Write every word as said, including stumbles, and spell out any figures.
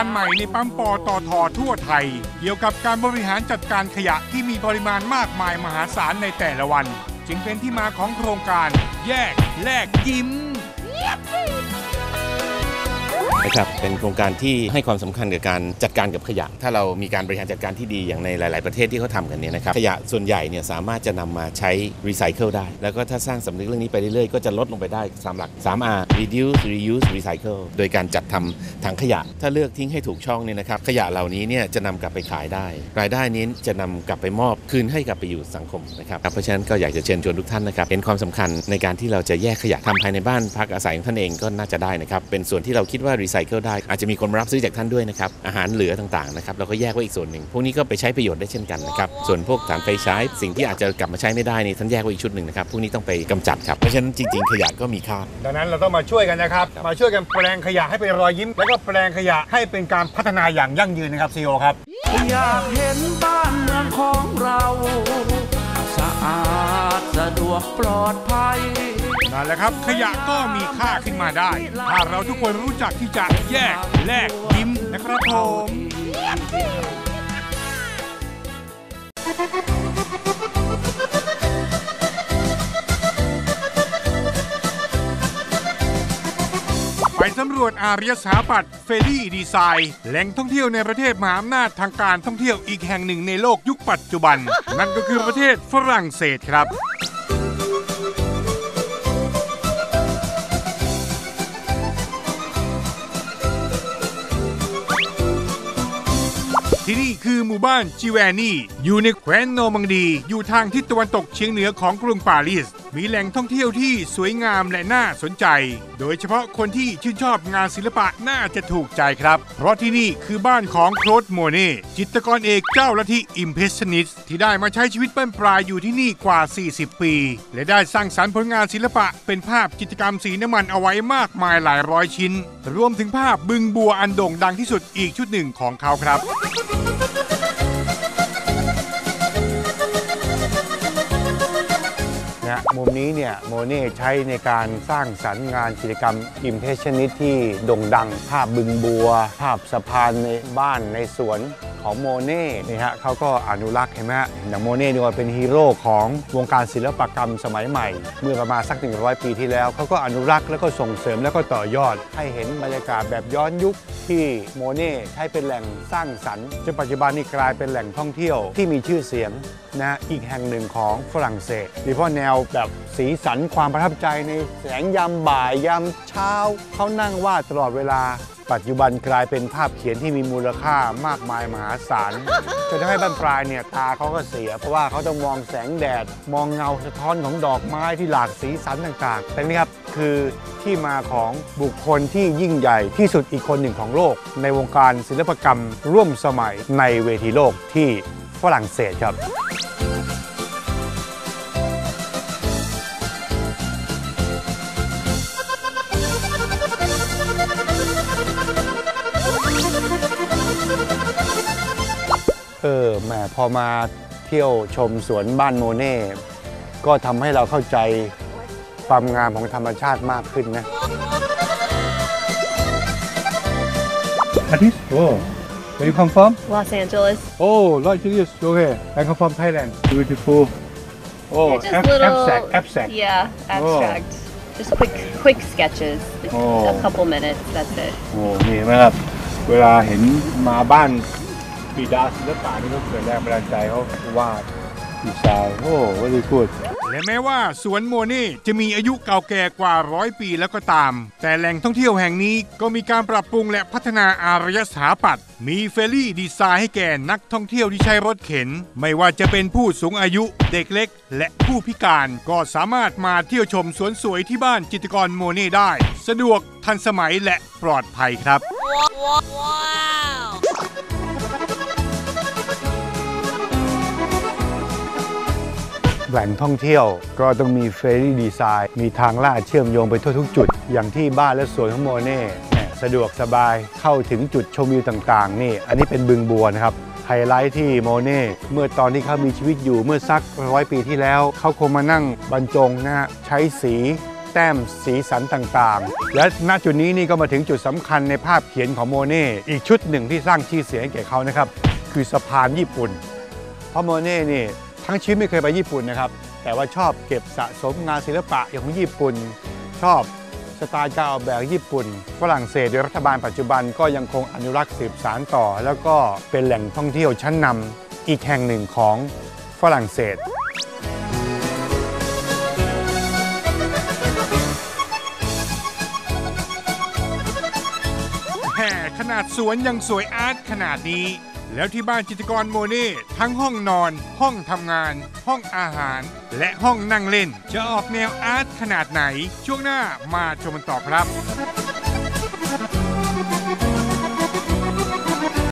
การใหม่ในปั๊มปตท.ทั่วไทยเกี่ยวกับการบริหารจัดการขยะที่มีปริมาณมากมายมหาศาลในแต่ละวันจึงเป็นที่มาของโครงการแยกแลกยิ้มนะครับเป็นโครงการที่ให้ความสำคัญกับการจัดการกับขยะถ้าเรามีการบริหารจัดการที่ดีอย่างในหลายๆประเทศที่เขาทำกันเนี่ยนะครับขยะส่วนใหญ่เนี่ยสามารถจะนำมาใช้รีไซเคิลได้แล้วก็ถ้าสร้างสำนึกเรื่องนี้ไปเรื่อยๆก็จะลดลงไปได้สามหลัก สาม อาร์ reduce reuse recycle โดยการจัดทำถังขยะถ้าเลือกทิ้งให้ถูกช่องเนี่ยนะครับขยะเหล่านี้เนี่ยจะนำกลับไปขายได้รายได้นี้จะนำกลับไปมอบคืนให้กลับไปอยู่สังคมนะครับเพราะฉะนั้นก็อยากจะเชิญชวนทุกท่านนะครับเห็นความสำคัญในการที่เราจะแยกขยะทำภายในบ้านพักอาศัยของท่านเองก็น่าจะได้นะครับเป็นส่วนที่เราคิดว่ารีไซเคิลได้อาจจะมีคนมารับซื้อจากท่านด้วยนะครับอาหารเหลือต่างๆนะครับเราก็แยกไว้อีกส่วนหนึ่งพวกนี้ก็ไปใช้ประโยชน์ได้เช่นกันนะครับส่วนพวกถ่านไฟฉายสิ่งที่อาจจะกลับมาใช้ไม่ได้นี่ท่านแยกไว้อีกชุดหนึ่งนะครับพวกนี้ต้องไปกำจัดครับเพราะฉะนั้นจริงๆขยะก็มีค่าดังนั้นเราต้องมาช่วยกันนะครับมาช่วยกันแปลงขยะให้เป็นรอยยิ้มแล้วก็แปลงขยะให้เป็นการพัฒนาอย่างยั่งยืนนะครับซีโอครับอยากเห็นบ้านเมืองของเราสะอาดสะดวกปลอดภัยนั่นแหละครับขยะก็มีค่าขึ้นมาได้ถ้าเราทุกคนรู้จักที่จะแยกแลกยิ้มนะครับผมไปสำรวจอารยสถาปัตย์เฟรลี่ดีไซน์แหล่งท่องเที่ยวในประเทศมหาอำนาจทางการท่องเที่ยวอีกแห่งหนึ่งในโลกยุคปัจจุบันนั่นก็คือประเทศฝรั่งเศสครับที่นี่คือหมู่บ้านจิแวนี่อยู่ในแคว้นโนมังดีอยู่ทางทิศตะวันตกเฉียงเหนือของกรุงปารีสมีแหล่งท่องเที่ยวที่สวยงามและน่าสนใจโดยเฉพาะคนที่ชื่นชอบงานศิลปะน่าจะถูกใจครับเพราะที่นี่คือบ้านของโคลดโมเน่จิตรกรเอกเจ้าลัทธิอิมเพรสชันนิสต์ที่ได้มาใช้ชีวิตบั้นปลายอยู่ที่นี่กว่าสี่สิบปีและได้สร้างสรรค์ผลงานศิลปะเป็นภาพจิตรกรรมสีน้ำมันเอาไว้มากมายหลายร้อยชิ้นรวมถึงภาพบึงบัวอันโด่งดังที่สุดอีกชุดหนึ่งของเขาครับมุมนี้เนี่ยโมเน่ใช้ในการสร้างสรรค์งานจิตรกรรมอิมเพรสชันนิสต์ที่โด่งดังภาพบึงบัวภาพสะพานในบ้านในสวนของโมเน่นี่ฮะเขาก็อนุรักษ์เห็นไหมฮะอย่างโมเน่นี่ว่าเป็นฮีโร่ของวงการศิลปกรรมสมัยใหม่เมื่อประมาณสักหนึ่งร้อยปีที่แล้วเขาก็อนุรักษ์แล้วก็ส่งเสริมแล้วก็ต่อยอดให้เห็นบรรยากาศแบบย้อนยุคที่โมเน่ใช้เป็นแหล่งสร้างสรรค์จนปัจจุบันนี้กลายเป็นแหล่งท่องเที่ยวที่มีชื่อเสียงนะอีกแห่งหนึ่งของฝรั่งเศสโดยเฉพาะแนวแบบสีสันความประทับใจในแสงยามบ่ายยามเช้าเขานั่งวาดตลอดเวลาปัจจุบันกลายเป็นภาพเขียนที่มีมูลค่ามากมายมหาศาลจนทำให้บ้านปลายเนี่ยตาเขาก็เสียเพราะว่าเขาต้องมองแสงแดดมองเงาสะท้อนของดอกไม้ที่หลากสีสันต่างๆแต่นี่ครับคือที่มาของบุคคลที่ยิ่งใหญ่ที่สุดอีกคนหนึ่งของโลกในวงการศิลปกรรมร่วมสมัยในเวทีโลกที่ฝรั่งเศสครับเออแหมพอมาเที่ยวชมสวนบ้านโมเน่ก็ทำให้เราเข้าใจความงามของธรรมชาติมากขึ้นนะอาทิตย์โอ้ Where you come from? Los Angeles. Oh, Los Angeles. Okay. I come from Thailand. Beautiful. Oh, just little, abstract, abstract. Yeah, abstract. Oh. Just quick, quick sketches. Oh. A couple minutes. That's it. โอ้นี่ไหมครับเวลาเห็นมาบ้านปีดาศิลปะนี่ก็เกิดแรงบันดาลใจเขาวาดดีไซน์โอ้ว่าดีพูดและแม้ว่าสวนโมเน่จะมีอายุเก่าแก่กว่าร้อยปีแล้วก็ตามแต่แหล่งท่องเที่ยวแห่งนี้ก็มีการปรับปรุงและพัฒนาอารยสถาปัตย์มีเฟรลี่ดีไซน์ให้แก่นักท่องเที่ยวที่ใช้รถเข็นไม่ว่าจะเป็นผู้สูงอายุเด็กเล็กและผู้พิการก็สามารถมาเที่ยวชมสวนสวยที่บ้านจิตรกรโมเน่ได้สะดวกทันสมัยและปลอดภัยครับแหล่งท่องเที่ยวก็ต้องมีเฟรลี่ดีไซน์มีทางลาดเชื่อมโยงไปทั่วทุกจุดอย่างที่บ้านและสวนของโมเน่สะดวกสบายเข้าถึงจุดชมวิวต่างๆนี่อันนี้เป็นบึงบัวนะครับไฮไลท์ที่โมเน่เมื่อตอนที่เขามีชีวิตอยู่เมื่อสักร้อยปีที่แล้วเขาคงมานั่งบรรจงนะฮะใช้สีแต้มสีสันต่างๆ และณจุดนี้นี่ก็มาถึงจุดสำคัญในภาพเขียนของโมเน่อีกชุดหนึ่งที่สร้างชื่อเสียงแก่เขานะครับคือสะพานญี่ปุ่นเพราะโมเน่นี่ทั้งชีวิตไม่เคยไปญี่ปุ่นนะครับแต่ว่าชอบเก็บสะสมงานศิลปะของญี่ปุ่นชอบสไตล์การออกแบบญี่ปุ่นฝรั่งเศสโดยรัฐบาลปัจจุบันก็ยังคงอนุรักษ์สืบสานต่อแล้วก็เป็นแหล่งท่องเที่ยวชั้นนำอีกแห่งหนึ่งของฝรั่งเศสแห่ขนาดสวนยังสวยอาร์ตขนาดนี้แล้วที่บ้านจิตรกรโมเน่ทั้งห้องนอนห้องทำงานห้องอาหารและห้องนั่งเล่นจะออกแนวอาร์ตขนาดไหนช่วงหน้ามาชมกันต่อครับ